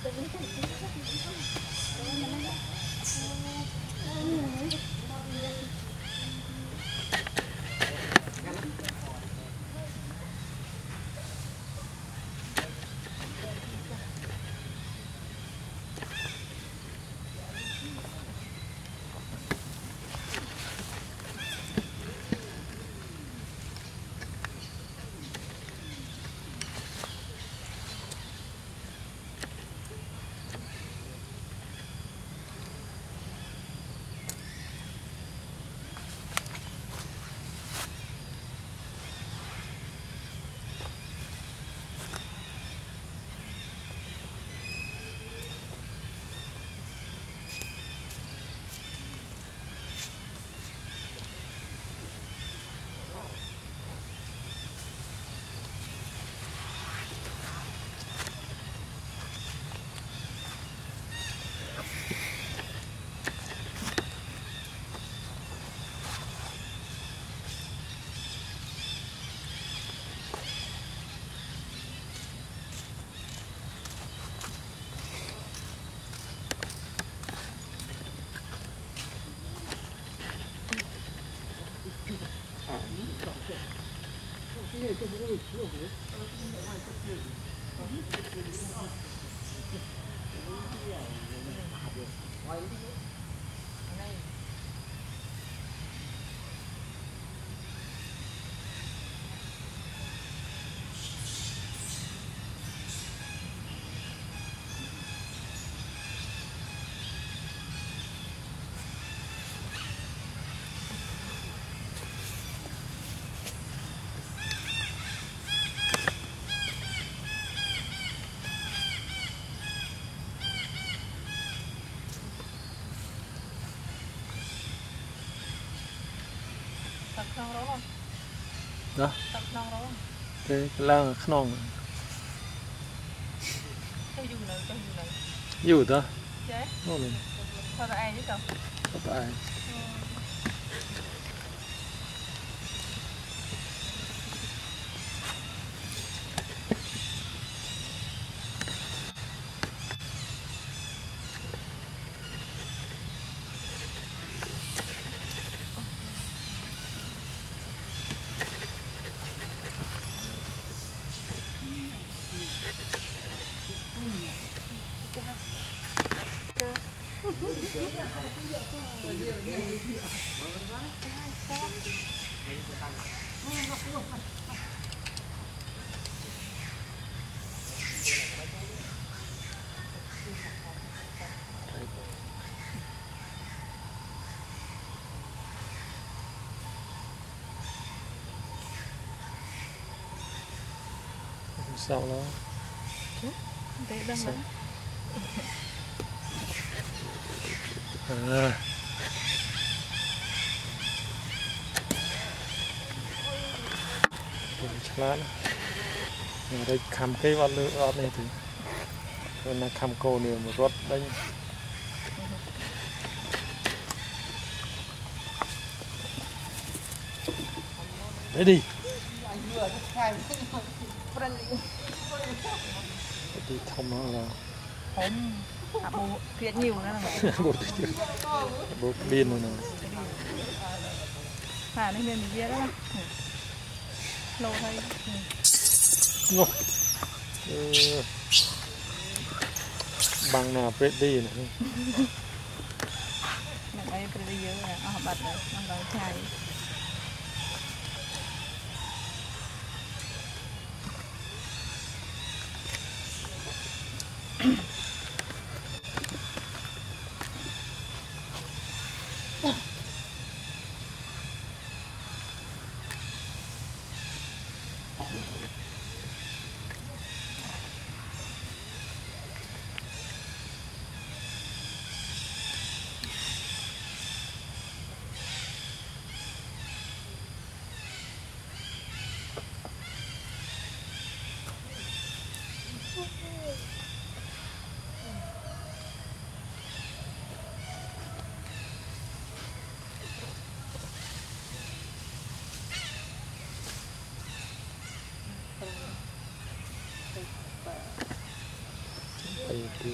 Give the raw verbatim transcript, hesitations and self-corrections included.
đó cái lang khnon dù đó nó này sao ai chứ không tại sao đó để đâm lắm à chán ở đây cầm cái vào lửa rót này thì còn là cầm cô nhiều một rót đây đấy đi đi thông nó là không à, bộ thiệt nhiều nữa là bộ bộ pin rồi nè thả lên bên kia đó lâu thôi ngô bằng nào pet đi này này đây pet đi rồi à bật rồi nó gọi chai bay đi